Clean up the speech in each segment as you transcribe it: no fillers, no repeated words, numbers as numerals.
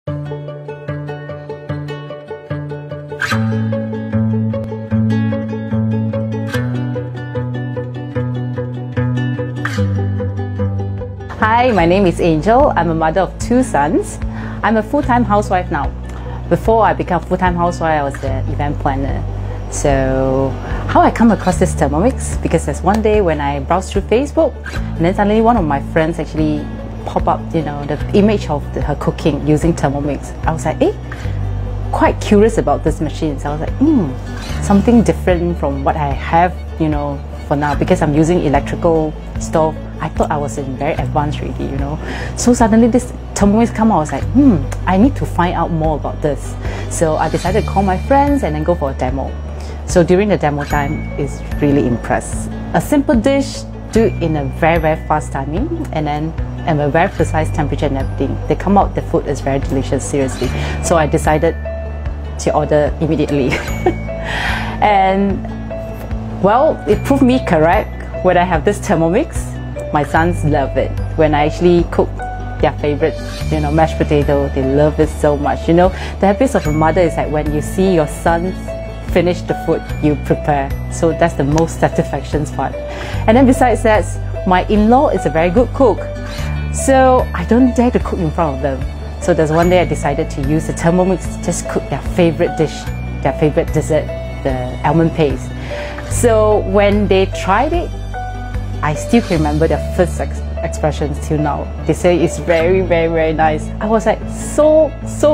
Hi, my name is Angel. I'm a mother of 2 sons. I'm a full-time housewife now. Before I became a full-time housewife, I was the event planner. So how I come across this Thermomix? Because there's one day when I browsed through Facebook, and then suddenly one of my friends actually pop up, you know, the image of her cooking using Thermomix. I was like, quite curious about this machine. So I was like, something different from what I have, you know, for now, because I'm using electrical stove. I thought I was in very advanced already, you know. So suddenly this Thermomix come out, I was like, I need to find out more about this. So I decided to call my friends and then go for a demo. So during the demo time, it's really impressed. A simple dish, do it in a very, very fast timing, and then at a very precise temperature and everything. They come out, the food is very delicious, seriously. So I decided to order immediately. And well, it proved me correct. When I have this Thermomix, my sons love it. When I actually cook their favorite, you know, mashed potato, they love it so much. You know, the happiness of a mother is like when you see your sons finish the food you prepare. So that's the most satisfaction part. And then besides that, my in-law is a very good cook. So I don't dare to cook in front of them. So there's one day I decided to use the Thermomix to just cook their favorite dish, their favorite dessert, the almond paste. So when they tried it, I still can remember their first expressions till now. They say it's very, very, very nice. I was like so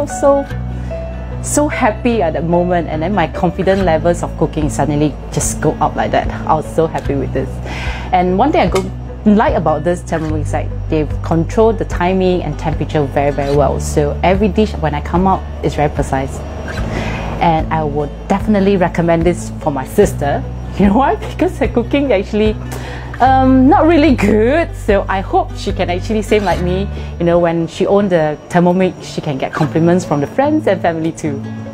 happy at that moment, and then my confidence levels of cooking suddenly just go up like that. I was so happy with this. And one thing I like about this Thermomix is like they've controlled the timing and temperature very, very well. So every dish when I come out is very precise. And I would definitely recommend this for my sister. You know why? Because her cooking actually not really good. So I hope she can actually same like me. You know, when she owns the Thermomix, she can get compliments from the friends and family too.